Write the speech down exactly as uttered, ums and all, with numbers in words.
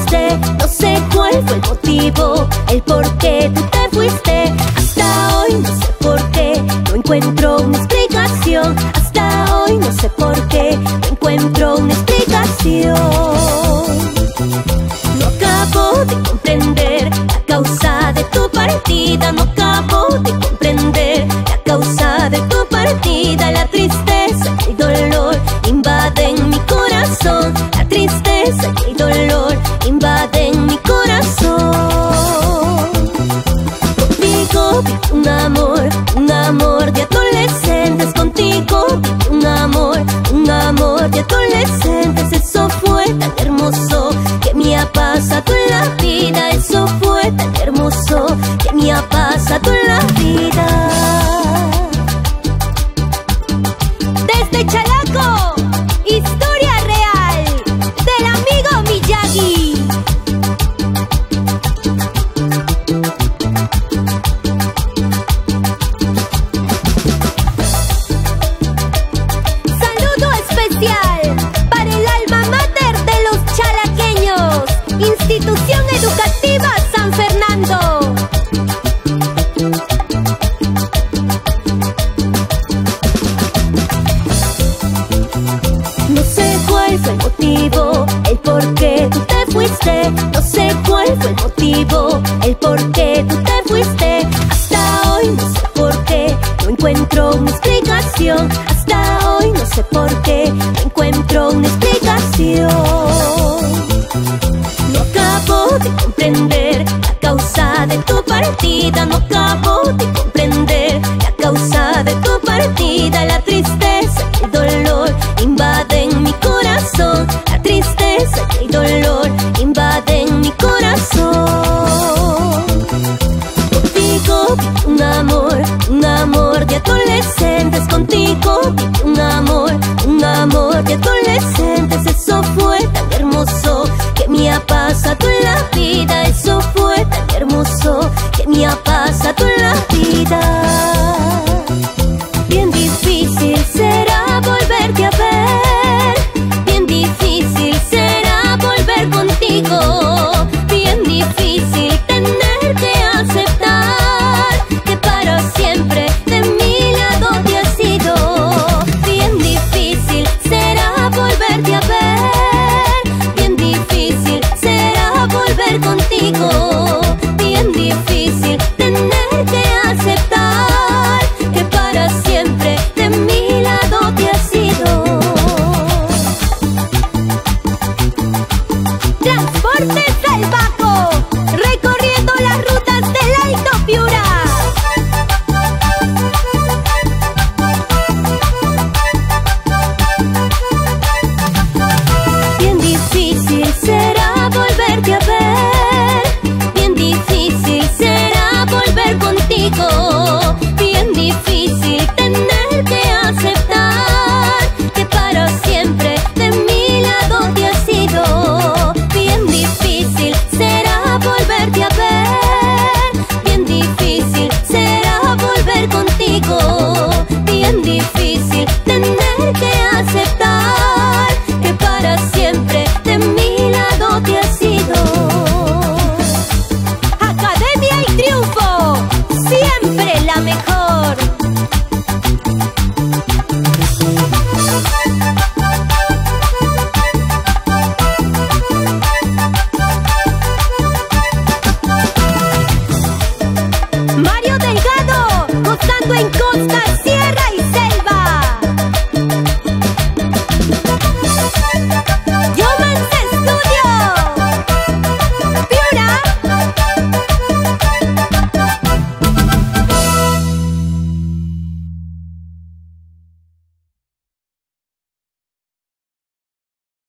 fuiste, no sé cuál fue el motivo, el por qué tú te fuiste. Hasta hoy no sé por qué, no encuentro una explicación. Hasta hoy no sé por qué, no encuentro una explicación. No acabo de comprender la causa de tu partida. No acabo de comprender la causa de tu partida. La tristeza y el dolor invaden mi corazón. La tristeza y el dolor invaden mi corazón. Contigo vi un amor, un amor de adolescentes. Contigo vi un amor, un amor de adolescentes. Eso fue tan hermoso que me ha pasado en la vida. Eso fue tan hermoso que me ha pasado en la vida. Desde Chalaco, historia real del amigo Miyagi. Saludo especial para el alma mater de los chalaqueños, Institución Educativa San Fernando. No sé cuál fue el motivo, el por qué tú te fuiste. No sé cuál fue el motivo, el por qué tú te fuiste. Hasta hoy no sé por qué, no encuentro una explicación. Hasta hoy no sé por qué, no encuentro una explicación. No acabo de comprender la causa de tu partida. No acabo de comprender la causa de tu partida. La tristeza y el dolor invaden mi corazón. La tristeza y el dolor invaden mi corazón. Contigo vi un amor, un amor de adolescentes. Contigo vi un amor, un amor de adolescentes. Eso fue tan hermoso que me ha pasado en la vida. Eso fue tan hermoso que me ha pasado en la vida. Bien difícil será volverte a ver. Bien difícil será volver contigo. Bien difícil tener que aceptar que para siempre de mi lado te has ido. Bien difícil será volverte a ver. Bien difícil será volver contigo. Bien difícil tener que aceptar que para siempre de mi lado te has ido. Transporte Salvajo, recorriendo las rutas del Alto Piura. Bien difícil será volverte a ver. Bien difícil será volver contigo. Bien difícil tener que aceptar que para siempre de mi lado te has ido. Bien difícil será volverte a ver. Bien difícil será volver contigo. Bien difícil